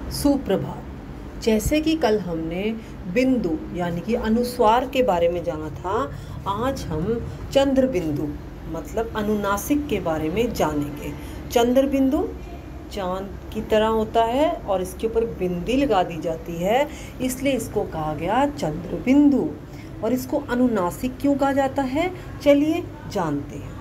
सुप्रभात। जैसे कि कल हमने बिंदु यानी कि अनुस्वार के बारे में जाना था, आज हम चंद्र बिंदु मतलब अनुनासिक के बारे में जानेंगे। चंद्र बिंदु चांद की तरह होता है और इसके ऊपर बिंदी लगा दी जाती है, इसलिए इसको कहा गया चंद्र बिंदु। और इसको अनुनासिक क्यों कहा जाता है, चलिए जानते हैं।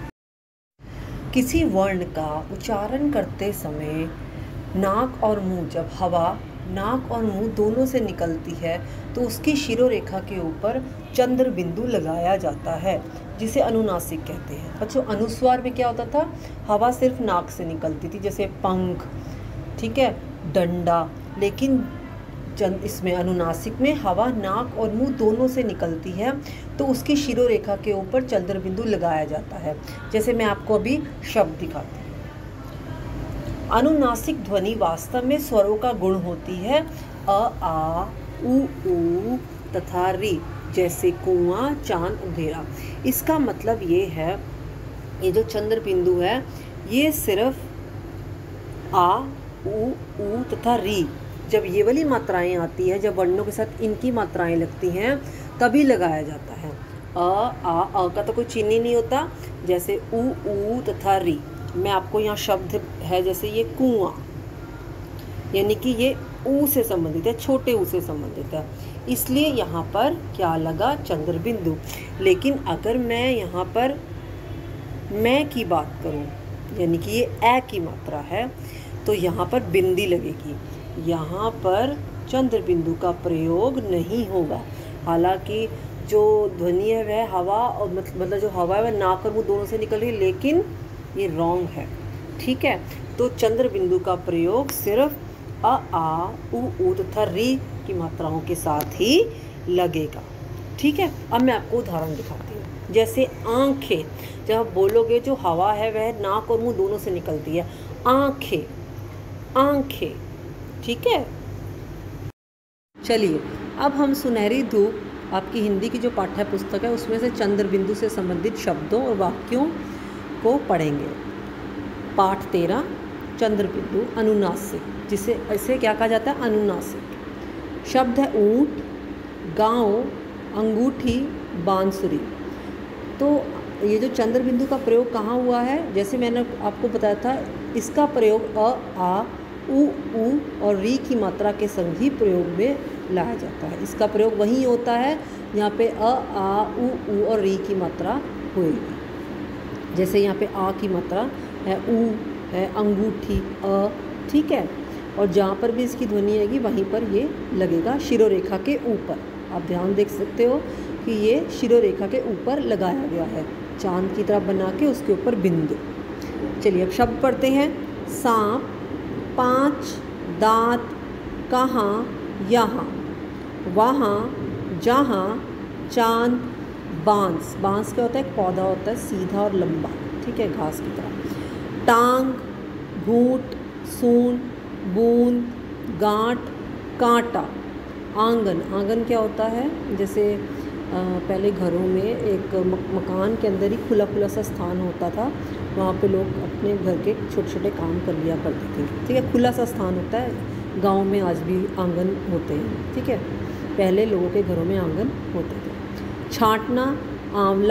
किसी वर्ण का उच्चारण करते समय नाक और मुंह, जब हवा नाक और मुंह दोनों से निकलती है तो उसकी शिरोरेखा के ऊपर चंद्र बिंदु लगाया जाता है, जिसे अनुनासिक कहते हैं। बच्चों, अनुस्वार में क्या होता था, हवा सिर्फ नाक से निकलती थी, जैसे पंख, ठीक है, डंडा। लेकिन इसमें अनुनासिक में हवा नाक और मुंह दोनों से निकलती है तो उसकी शिरोरेखा के ऊपर चंद्र बिंदु लगाया जाता है। जैसे मैं आपको अभी शब्द दिखाती हूँ। अनुनासिक ध्वनि वास्तव में स्वरों का गुण होती है, अ, आ, उ तथा री, जैसे कुआं, चांद, अंधेरा। इसका मतलब ये है, ये जो चंद्र बिंदु है ये सिर्फ आ, उ तथा री, जब ये वाली मात्राएं आती है, जब वर्णों के साथ इनकी मात्राएं लगती हैं तभी लगाया जाता है। अ का तो कोई चिन्ह ही नहीं होता, जैसे उ तथा री। मैं आपको यहाँ शब्द है, जैसे ये कुआं, यानी कि ये ऊ से संबंधित है, छोटे ऊ से संबंधित है, इसलिए यहाँ पर क्या लगा, चंद्र बिंदु। लेकिन अगर मैं यहाँ पर मैं की बात करूँ, यानी कि ये ए की मात्रा है, तो यहाँ पर बिंदी लगेगी, यहाँ पर चंद्र बिंदु का प्रयोग नहीं होगा। हालांकि जो ध्वनि है वह हवा और मतलब जो हवा है वह नाक और मुंह दोनों से निकल रही है, लेकिन ये रॉन्ग है, ठीक है। तो चंद्र बिंदु का प्रयोग सिर्फ अ, आ, उ तथा री की मात्राओं के साथ ही लगेगा, ठीक है। अब मैं आपको उदाहरण दिखाती हूँ। जैसे आंखें, जब आप बोलोगे जो हवा है वह नाक और मुंह दोनों से निकलती है, आंखें, आंखें, ठीक है। चलिए अब हम सुनहरी धूप, आपकी हिंदी की जो पाठ्य पुस्तक है उसमें से चंद्र बिंदु से संबंधित शब्दों और वाक्यों को पढ़ेंगे। पाठ 13, चंद्र बिंदु अनुनासिक, जिसे ऐसे क्या कहा जाता है, अनुनासिक। शब्द है ऊंट, गांव, अंगूठी, बांसुरी। तो ये जो चंद्र बिंदु का प्रयोग कहाँ हुआ है, जैसे मैंने आपको बताया था, इसका प्रयोग अ, आ, उ और री की मात्रा के संग ही प्रयोग में लाया जाता है। इसका प्रयोग वहीं होता है यहाँ पे अ, आ, उ और री की मात्रा होएगी। जैसे यहाँ पे आ की मात्रा है, उ है, अंगूठी, अ, ठीक है। और जहाँ पर भी इसकी ध्वनि आएगी वहीं पर ये लगेगा शिरोरेखा के ऊपर। आप ध्यान देख सकते हो कि ये शिरोरेखा के ऊपर लगाया गया है, चांद की तरह बना के उसके ऊपर बिंदु। चलिए अब शब्द पढ़ते हैं। सांप, 5 दांत, कहाँ, यहाँ, वहाँ, जहाँ, चांद, बांस। बांस क्या होता है, एक पौधा होता है सीधा और लंबा, ठीक है, घास की तरह। टांग, घूंट, सूंड, बूंद, गांठ, कांटा। आंगन, आंगन क्या होता है, जैसे पहले घरों में एक मकान के अंदर ही खुला खुला सा स्थान होता था, वहाँ पे लोग अपने घर के छोटे छोटे काम कर लिया करते थे, ठीक है। खुला सा स्थान होता है, गांव में आज भी आंगन होते हैं, ठीक है। पहले लोगों के घरों में आंगन होते थे। छांटना, आंवला,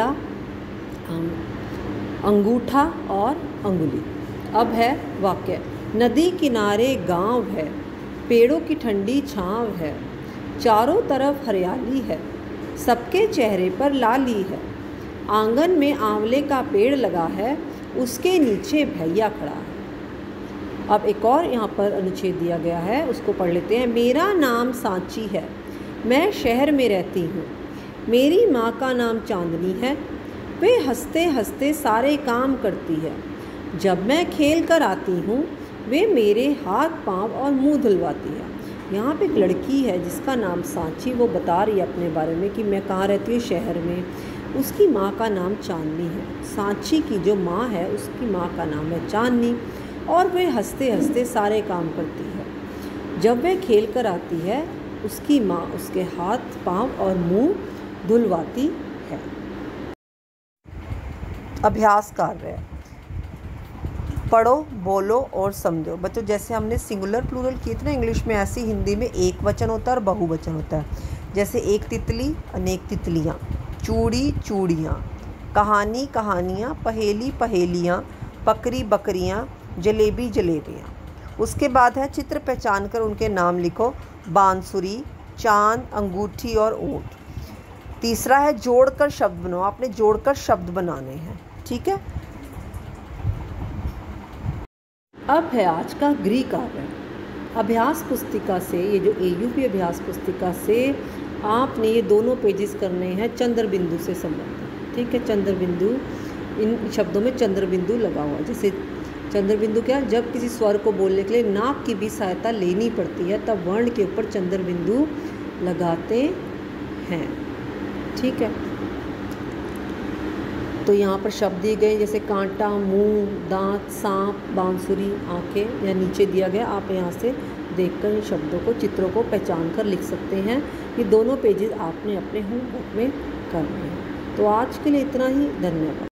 अंगूठा और अंगुली। अब है वाक्य। नदी किनारे गांव है, पेड़ों की ठंडी छांव है, चारों तरफ हरियाली है, सबके चेहरे पर लाली है, आंगन में आंवले का पेड़ लगा है, उसके नीचे भैया खड़ा है। अब एक और यहाँ पर अनुच्छेद दिया गया है, उसको पढ़ लेते हैं। मेरा नाम सांची है, मैं शहर में रहती हूँ, मेरी माँ का नाम चांदनी है, वे हंसते हंसते सारे काम करती है, जब मैं खेल कर आती हूँ वे मेरे हाथ पाँव और मुंह धुलवाती है। यहाँ पे एक लड़की है जिसका नाम सांची, वो बता रही है अपने बारे में कि मैं कहाँ रहती हूँ, शहर में। उसकी माँ का नाम चांदनी है। सांची की जो माँ है उसकी माँ का नाम है चांदनी, और वह हंसते हंसते सारे काम करती है। जब वह खेल कर आती है उसकी माँ उसके हाथ पाँव और मुंह धुलवाती है। अभ्यास कार्य। पढ़ो, बोलो और समझो। बच्चों जैसे हमने सिंगुलर प्लूरल किए थे ना इंग्लिश में, ऐसे हिंदी में एक वचन होता है और बहुवचन होता है। जैसे एक तितली, अनेक तितलियाँ, चूड़ी, चूड़ियाँ, कहानी, कहानियाँ, पहेली, पहेलियाँ, बकरी, बकरियाँ, जलेबी, जलेबियाँ। उसके बाद है चित्र पहचान कर उनके नाम लिखो, बांसुरी, चाँद, अंगूठी और ऊँट। तीसरा है जोड़कर शब्द बनाओ, आपने जोड़कर शब्द बनाने हैं, ठीक है। अब है आज का गृह कार्य। अभ्यास पुस्तिका से, ये जो AUP अभ्यास पुस्तिका से आपने ये दोनों पेजेस करने हैं चंद्र बिंदु से संबंधित, ठीक है। चंद्र बिंदु, इन शब्दों में चंद्र बिंदु लगा हुआ है। जैसे चंद्र बिंदु क्या, जब किसी स्वर को बोलने के लिए नाक की भी सहायता लेनी पड़ती है तब वर्ण के ऊपर चंद्र बिंदु लगाते हैं, ठीक है। तो यहाँ पर शब्द दिए गए जैसे कांटा, मुंह, दांत, सांप, बांसुरी, आंखें, या नीचे दिया गया। आप यहाँ से देखकर इन शब्दों को, चित्रों को पहचान कर लिख सकते हैं। ये दोनों पेजेस आपने अपने होमवर्क में करने हैं। तो आज के लिए इतना ही, धन्यवाद।